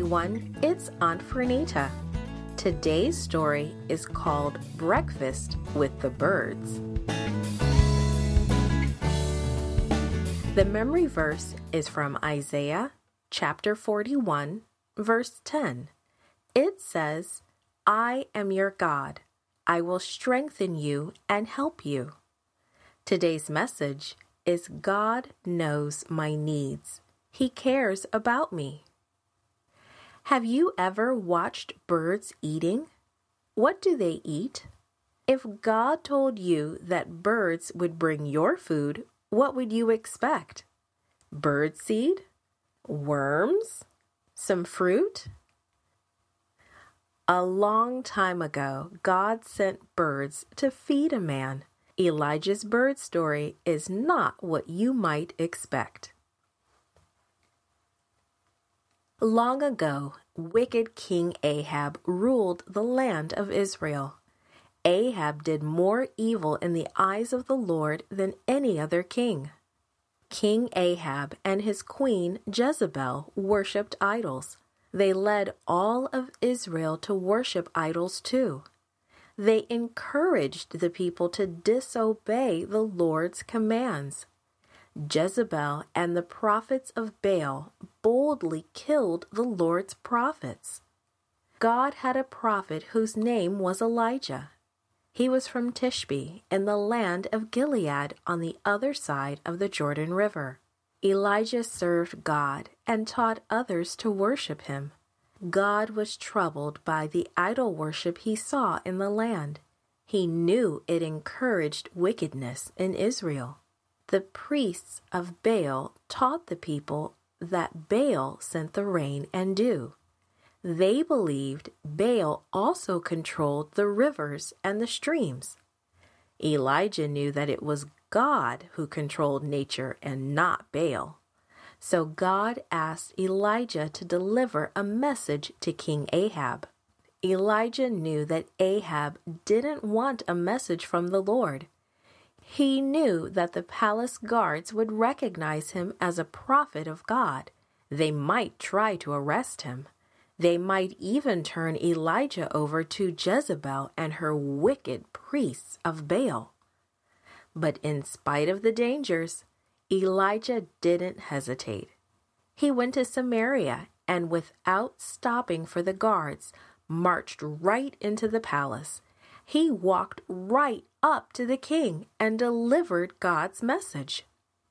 everyone, it's Aunt Frenita. Today's story is called Breakfast with the Birds. The memory verse is from Isaiah chapter 41, verse 10. It says, "I am your God. I will strengthen you and help you." Today's message is God knows my needs. He cares about me. Have you ever watched birds eating? What do they eat? If God told you that birds would bring your food, what would you expect? Birdseed? Worms? Some fruit? A long time ago, God sent birds to feed a man. Elijah's bird story is not what you might expect. Long ago, wicked King Ahab ruled the land of Israel. Ahab did more evil in the eyes of the Lord than any other king. King Ahab and his queen Jezebel worshipped idols. They led all of Israel to worship idols too. They encouraged the people to disobey the Lord's commands. Jezebel and the prophets of Baal boldly killed the Lord's prophets. God had a prophet whose name was Elijah. He was from Tishbe in the land of Gilead on the other side of the Jordan River. Elijah served God and taught others to worship him. God was troubled by the idol worship he saw in the land. He knew it encouraged wickedness in Israel. The priests of Baal taught the people that Baal sent the rain and dew. They believed Baal also controlled the rivers and the streams. Elijah knew that it was God who controlled nature and not Baal. So God asked Elijah to deliver a message to King Ahab. Elijah knew that Ahab didn't want a message from the Lord. He knew that the palace guards would recognize him as a prophet of God. They might try to arrest him. They might even turn Elijah over to Jezebel and her wicked priests of Baal. But in spite of the dangers, Elijah didn't hesitate. He went to Samaria and, without stopping for the guards, marched right into the palace. He walked right up to the king and delivered God's message.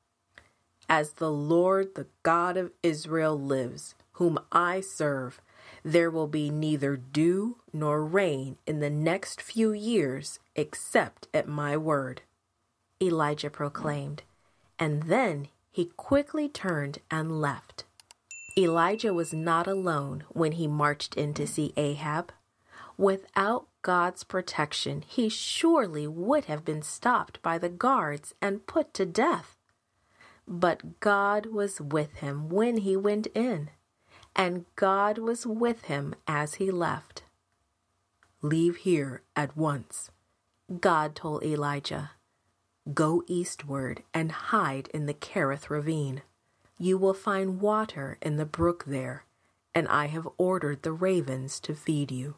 "As the Lord, the God of Israel, lives, whom I serve, there will be neither dew nor rain in the next few years except at my word," Elijah proclaimed, and then he quickly turned and left. Elijah was not alone when he marched in to see Ahab. Without God's protection, he surely would have been stopped by the guards and put to death. But God was with him when he went in, and God was with him as he left. "Leave here at once," God told Elijah. "Go eastward and hide in the Kerith ravine. You will find water in the brook there, and I have ordered the ravens to feed you."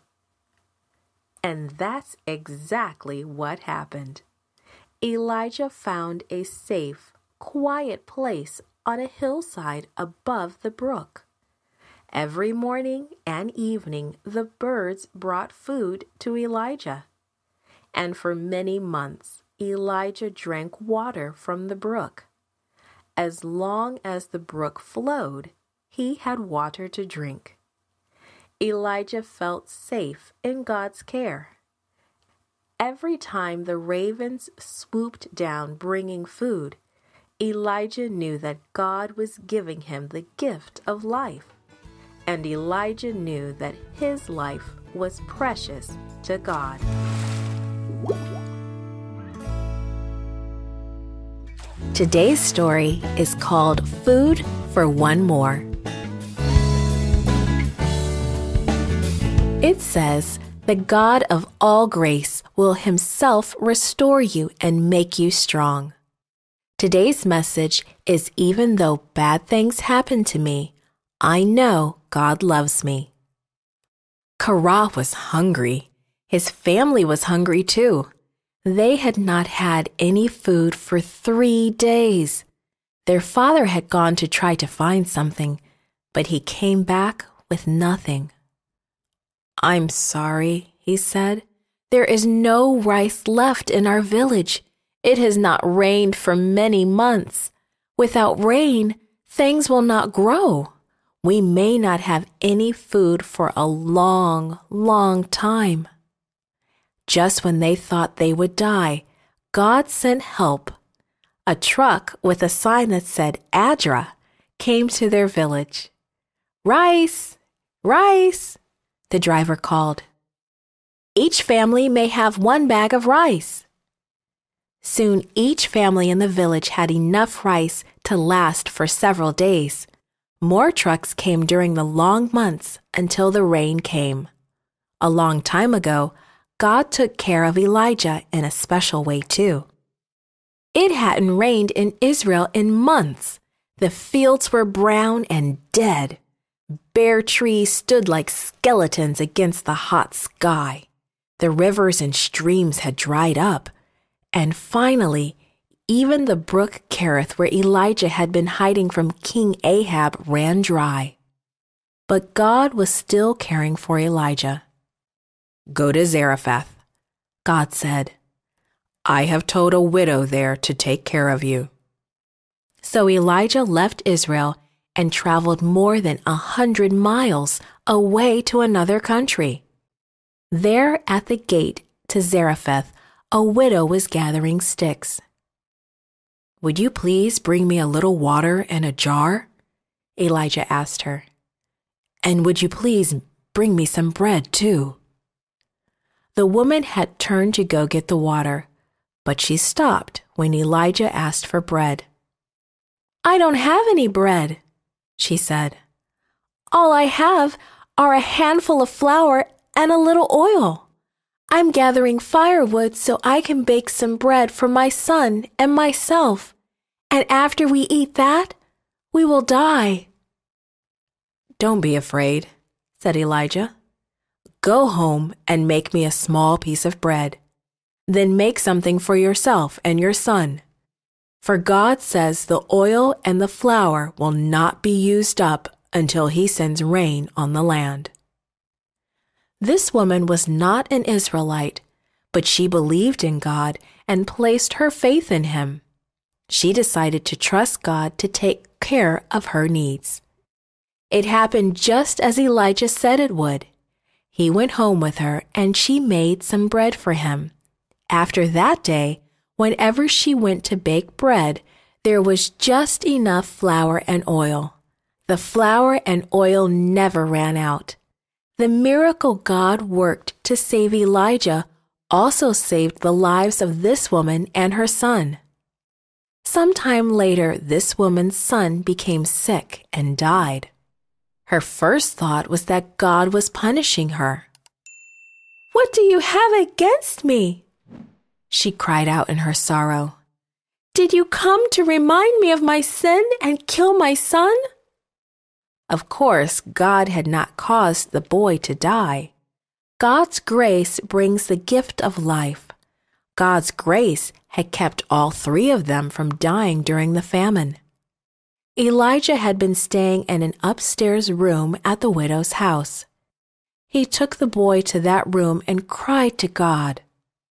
And that's exactly what happened. Elijah found a safe, quiet place on a hillside above the brook. Every morning and evening, the birds brought food to Elijah. And for many months, Elijah drank water from the brook. As long as the brook flowed, he had water to drink. Elijah felt safe in God's care. Every time the ravens swooped down bringing food, Elijah knew that God was giving him the gift of life. And Elijah knew that his life was precious to God. Today's story is called Food for One More. It says, "The God of all grace will himself restore you and make you strong." Today's message is, even though bad things happen to me, I know God loves me. Korah was hungry. His family was hungry too. They had not had any food for 3 days. Their father had gone to try to find something, but he came back with nothing. "I'm sorry," he said. "There is no rice left in our village. It has not rained for many months. Without rain, things will not grow. We may not have any food for a long, long time." Just when they thought they would die, God sent help. A truck with a sign that said Adra came to their village. "Rice! Rice!" the driver called. "Each family may have 1 bag of rice." Soon each family in the village had enough rice to last for several days. More trucks came during the long months until the rain came. A long time ago, God took care of Elijah in a special way too. It hadn't rained in Israel in months. The fields were brown and dead. Bare trees stood like skeletons against the hot sky. The rivers and streams had dried up. And finally, even the brook Kerith where Elijah had been hiding from King Ahab ran dry. But God was still caring for Elijah. "Go to Zarephath," God said. "I have told a widow there to take care of you." So Elijah left Israel and traveled more than 100 miles away to another country. There at the gate to Zarephath, a widow was gathering sticks. "Would you please bring me a little water in a jar?" Elijah asked her. "And would you please bring me some bread too?" The woman had turned to go get the water, but she stopped when Elijah asked for bread. "I don't have any bread," she said. "All I have are a handful of flour and a little oil. I'm gathering firewood so I can bake some bread for my son and myself, and after we eat that, we will die." "Don't be afraid," said Elijah. "Go home and make me a small piece of bread. Then make something for yourself and your son. For God says the oil and the flour will not be used up until He sends rain on the land." This woman was not an Israelite, but she believed in God and placed her faith in Him. She decided to trust God to take care of her needs. It happened just as Elijah said it would. He went home with her and she made some bread for him. After that day, whenever she went to bake bread, there was just enough flour and oil. The flour and oil never ran out. The miracle God worked to save Elijah also saved the lives of this woman and her son. Sometime later, this woman's son became sick and died. Her first thought was that God was punishing her. "What do you have against me?" she cried out in her sorrow. "Did you come to remind me of my sin and kill my son?" Of course, God had not caused the boy to die. God's grace brings the gift of life. God's grace had kept all 3 of them from dying during the famine. Elijah had been staying in an upstairs room at the widow's house. He took the boy to that room and cried to God,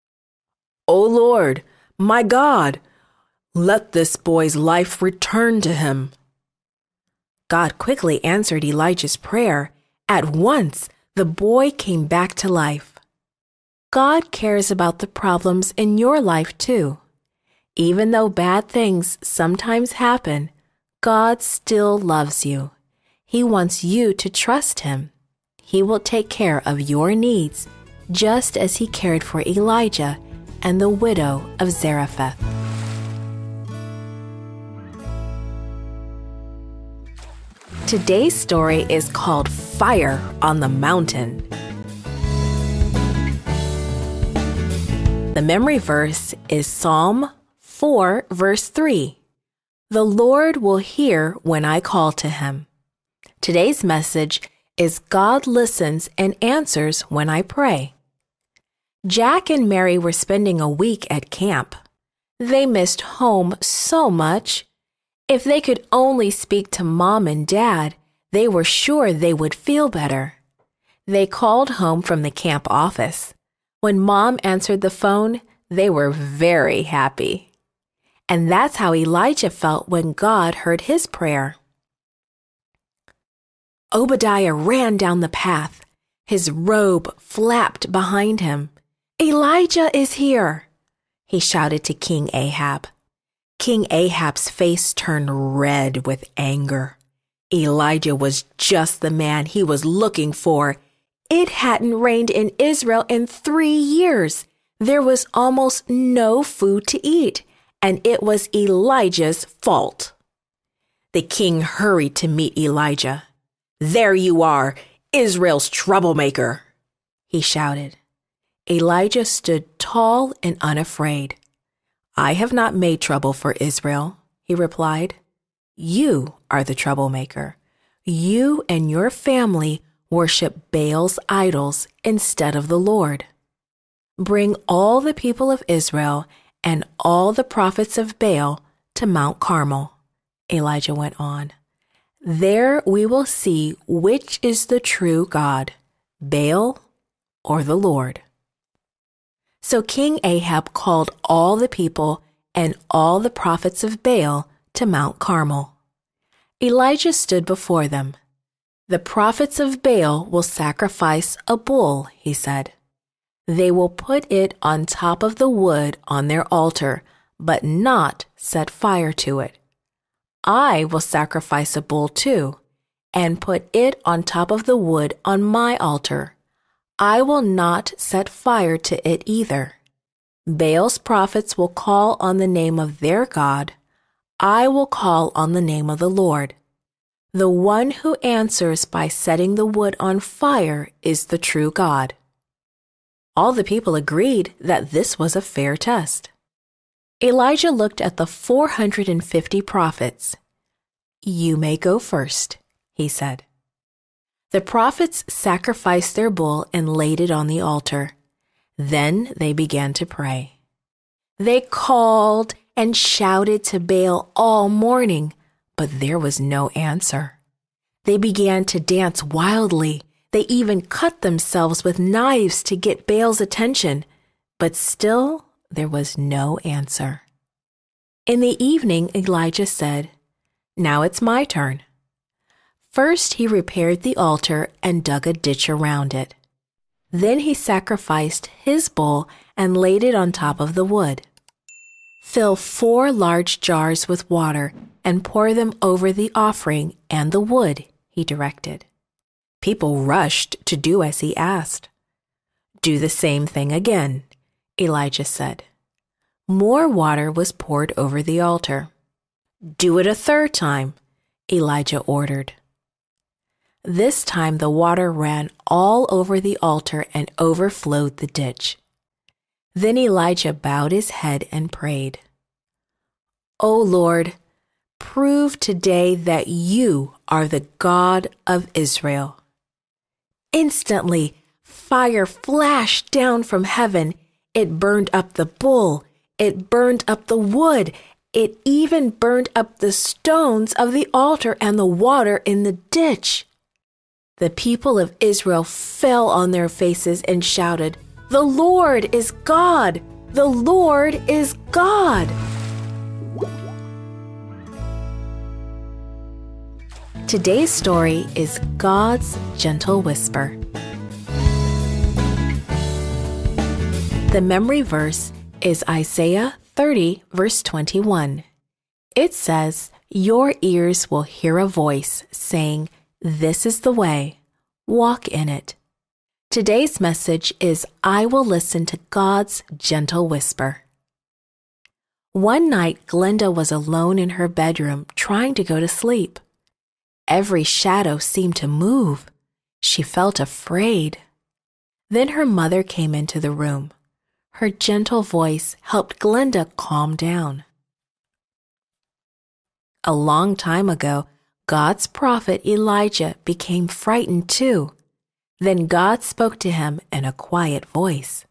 "O Lord, my God, let this boy's life return to him." God quickly answered Elijah's prayer. At once, the boy came back to life. God cares about the problems in your life too. Even though bad things sometimes happen, God still loves you. He wants you to trust Him. He will take care of your needs, just as He cared for Elijah and the widow of Zarephath. Today's story is called Fire on the Mountain. The memory verse is Psalm 4, verse 3. The Lord will hear when I call to Him. Today's message is God listens and answers when I pray. Jack and Mary were spending a week at camp. They missed home so much. If they could only speak to Mom and Dad, they were sure they would feel better. They called home from the camp office. When Mom answered the phone, they were very happy. And that's how Elijah felt when God heard his prayer. Obadiah ran down the path. His robe flapped behind him. "Elijah is here!" he shouted to King Ahab. King Ahab's face turned red with anger. Elijah was just the man he was looking for. It hadn't rained in Israel in 3 years. There was almost no food to eat, and it was Elijah's fault. The king hurried to meet Elijah. "There you are, Israel's troublemaker," he shouted. Elijah stood tall and unafraid. "I have not made trouble for Israel," he replied. "You are the troublemaker. You and your family worship Baal's idols instead of the Lord. Bring all the people of Israel and all the prophets of Baal to Mount Carmel," Elijah went on. "There we will see which is the true God, Baal or the Lord." So King Ahab called all the people and all the prophets of Baal to Mount Carmel. Elijah stood before them. "The prophets of Baal will sacrifice a bull," he said. "They will put it on top of the wood on their altar, but not set fire to it. I will sacrifice a bull too, and put it on top of the wood on my altar. I will not set fire to it either. Baal's prophets will call on the name of their God. I will call on the name of the Lord. The one who answers by setting the wood on fire is the true God." All the people agreed that this was a fair test. Elijah looked at the 450 prophets. "You may go first," he said. The prophets sacrificed their bull and laid it on the altar. Then they began to pray. They called and shouted to Baal all morning, but there was no answer. They began to dance wildly. They even cut themselves with knives to get Baal's attention, but still there was no answer. In the evening, Elijah said, "Now it's my turn." First, he repaired the altar and dug a ditch around it. Then he sacrificed his bull and laid it on top of the wood. "Fill 4 large jars with water and pour them over the offering and the wood," he directed. People rushed to do as he asked. "Do the same thing again," Elijah said. More water was poured over the altar. "Do it a 3rd time," Elijah ordered. This time the water ran all over the altar and overflowed the ditch. Then Elijah bowed his head and prayed, "O Lord, prove today that you are the God of Israel." Instantly, fire flashed down from heaven. It burned up the bull. It burned up the wood. It even burned up the stones of the altar and the water in the ditch. The people of Israel fell on their faces and shouted, "The Lord is God! The Lord is God!" Today's story is God's Gentle Whisper. The memory verse is Isaiah 30, verse 21. It says, "Your ears will hear a voice saying, 'This is the way, walk in it.'" Today's message is I will listen to God's gentle whisper. One night, Glenda was alone in her bedroom trying to go to sleep. Every shadow seemed to move. She felt afraid. Then her mother came into the room. Her gentle voice helped Glenda calm down. A long time ago, God's prophet Elijah became frightened too. Then God spoke to him in a quiet voice.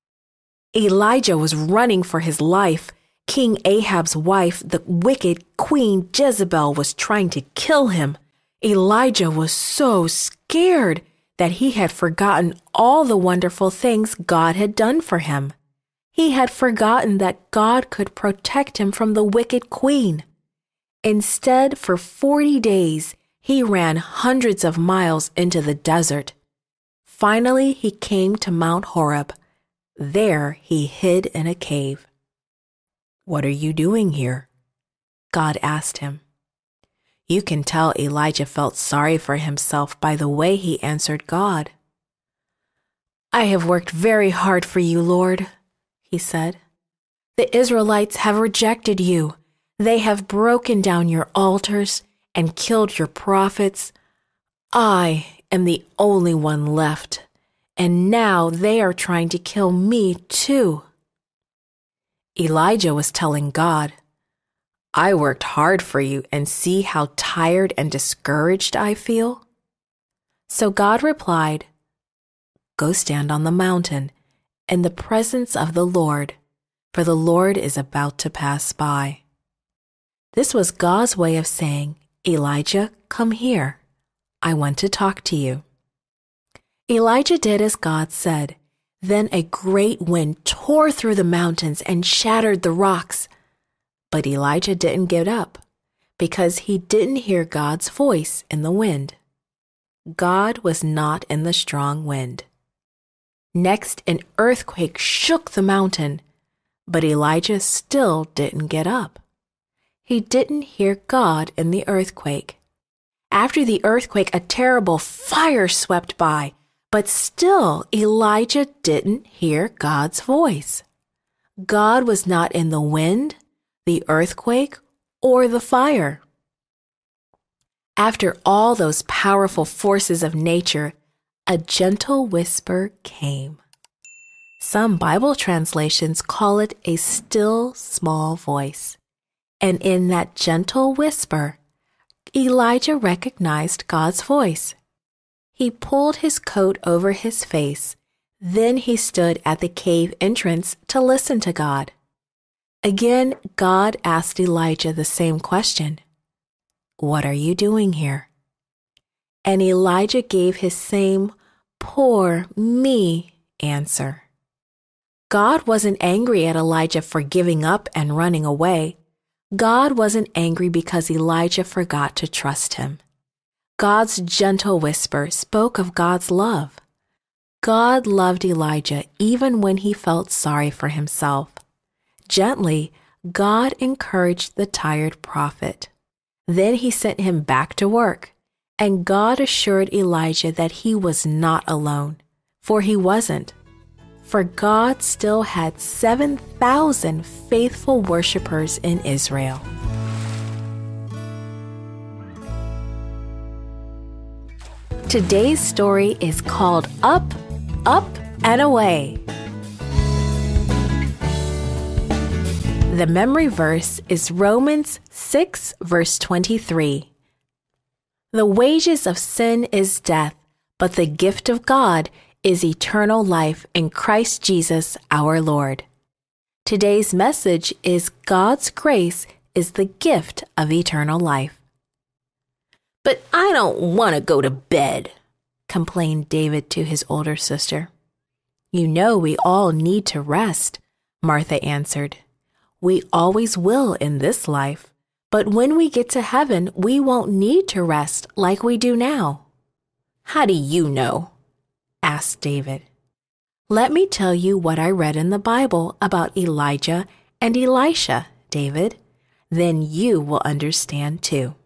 Elijah was running for his life. King Ahab's wife, the wicked Queen Jezebel, was trying to kill him. Elijah was so scared that he had forgotten all the wonderful things God had done for him. He had forgotten that God could protect him from the wicked queen. Instead, for 40 days, he ran hundreds of miles into the desert. Finally, he came to Mount Horeb. There, he hid in a cave. "What are you doing here?" God asked him. You can tell Elijah felt sorry for himself by the way he answered God. "I have worked very hard for you, Lord," he said. "The Israelites have rejected you. They have broken down your altars and killed your prophets. I am the only one left, and now they are trying to kill me too." Elijah was telling God, "I worked hard for you, and see how tired and discouraged I feel?" So God replied, "Go stand on the mountain in the presence of the Lord, for the Lord is about to pass by." This was God's way of saying, "Elijah, come here. I want to talk to you." Elijah did as God said. Then a great wind tore through the mountains and shattered the rocks. But Elijah didn't get up because he didn't hear God's voice in the wind. God was not in the strong wind. Next, an earthquake shook the mountain, but Elijah still didn't get up. He didn't hear God in the earthquake. After the earthquake, a terrible fire swept by, but still Elijah didn't hear God's voice. God was not in the wind, the earthquake, or the fire. After all those powerful forces of nature, a gentle whisper came. Some Bible translations call it a still small voice. And in that gentle whisper, Elijah recognized God's voice. He pulled his coat over his face. Then he stood at the cave entrance to listen to God. Again, God asked Elijah the same question. "What are you doing here?" And Elijah gave his same "poor me" answer. God wasn't angry at Elijah for giving up and running away. God wasn't angry because Elijah forgot to trust him. God's gentle whisper spoke of God's love. God loved Elijah even when he felt sorry for himself. Gently, God encouraged the tired prophet. Then he sent him back to work, and God assured Elijah that he was not alone, for he wasn't. For God still had 7,000 faithful worshipers in Israel. Today's story is called Up, Up, and Away. The memory verse is Romans 6, verse 23. The wages of sin is death, but the gift of God is eternal life in Christ Jesus our Lord. Today's message is God's grace is the gift of eternal life. "But I don't want to go to bed," complained David to his older sister. "You know we all need to rest," Martha answered. "We always will in this life, but when we get to heaven, we won't need to rest like we do now." "How do you know?" asked David. "Let me tell you what I read in the Bible about Elijah and Elisha, David. Then you will understand too."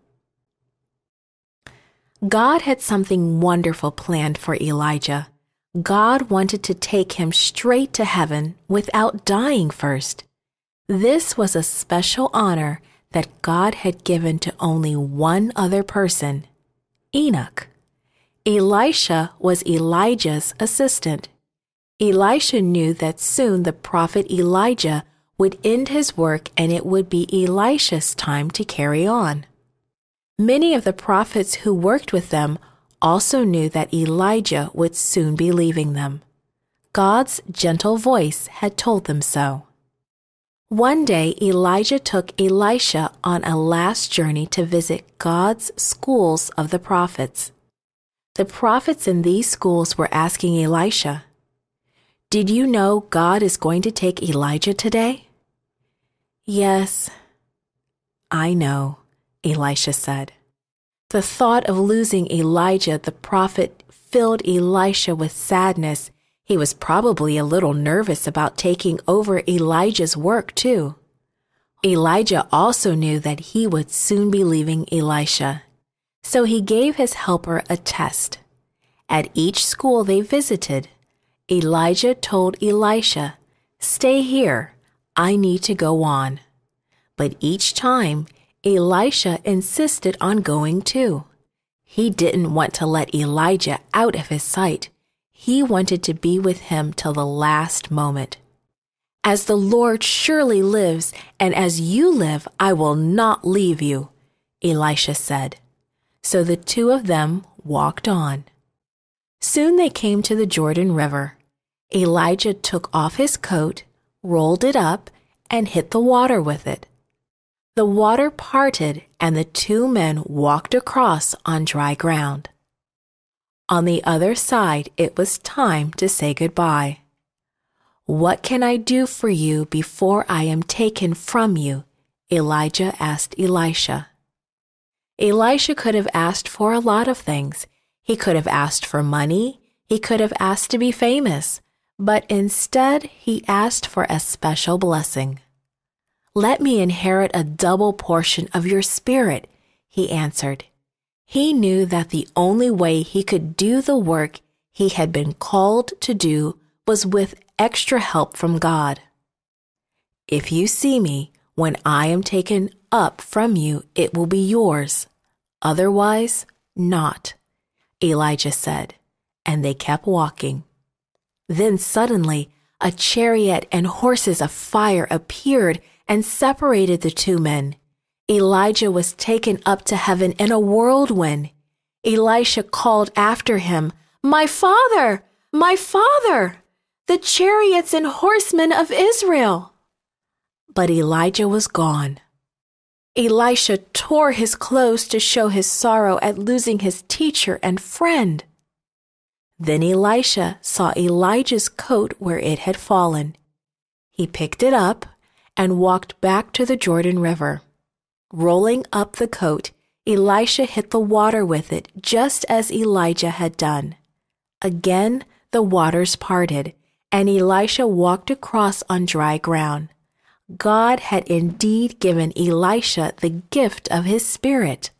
God had something wonderful planned for Elijah. God wanted to take him straight to heaven without dying first. This was a special honor that God had given to only one other person, Enoch. Elisha was Elijah's assistant. Elisha knew that soon the prophet Elijah would end his work and it would be Elisha's time to carry on. Many of the prophets who worked with them also knew that Elijah would soon be leaving them. God's gentle voice had told them so. One day, Elijah took Elisha on a last journey to visit God's schools of the prophets. The prophets in these schools were asking Elisha, "Did you know God is going to take Elijah today?" "Yes, I know," Elisha said. The thought of losing Elijah the prophet filled Elisha with sadness. He was probably a little nervous about taking over Elijah's work, too. Elijah also knew that he would soon be leaving Elisha, so he gave his helper a test. At each school they visited, Elijah told Elisha, "Stay here, I need to go on." But each time, Elisha insisted on going too. He didn't want to let Elijah out of his sight. He wanted to be with him till the last moment. "As the Lord surely lives, and as you live, I will not leave you," Elisha said. So the two of them walked on. Soon they came to the Jordan River. Elijah took off his coat, rolled it up, and hit the water with it. The water parted, and the two men walked across on dry ground. On the other side, it was time to say goodbye. "What can I do for you before I am taken from you?" Elijah asked Elisha. Elisha could have asked for a lot of things. He could have asked for money. He could have asked to be famous. But instead, he asked for a special blessing. "Let me inherit a double portion of your spirit," he answered. He knew that the only way he could do the work he had been called to do was with extra help from God. "If you see me, when I am taken up from you, it will be yours. Otherwise, not," Elijah said, and they kept walking. Then suddenly, a chariot and horses of fire appeared and separated the two men. Elijah was taken up to heaven in a whirlwind. Elisha called after him, "My father! My father! The chariots and horsemen of Israel!" But Elijah was gone. Elisha tore his clothes to show his sorrow at losing his teacher and friend. Then Elisha saw Elijah's coat where it had fallen. He picked it up and walked back to the Jordan River. Rolling up the coat, Elisha hit the water with it, just as Elijah had done. Again, the waters parted, and Elisha walked across on dry ground. God had indeed given Elisha the gift of his Spirit.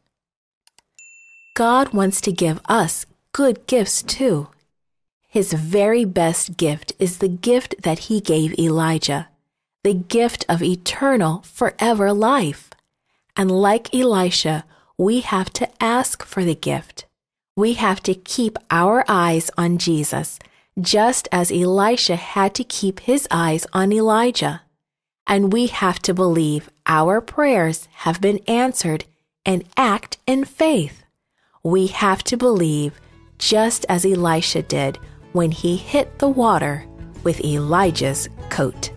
God wants to give us good gifts too. His very best gift is the gift that he gave Elijah, the gift of eternal, forever life. And like Elisha, we have to ask for the gift. We have to keep our eyes on Jesus, just as Elisha had to keep his eyes on Elijah. And we have to believe our prayers have been answered and act in faith. We have to believe just as Elisha did when he hit the water with Elijah's coat.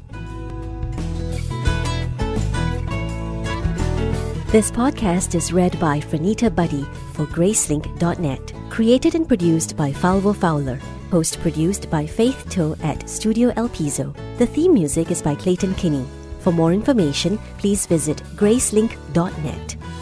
This podcast is read by Frenita Buddy for Gracelink.net. Created and produced by Falvo Fowler. Post-produced by Faith To at Studio Elpizo. The theme music is by Clayton Kinney. For more information, please visit Gracelink.net.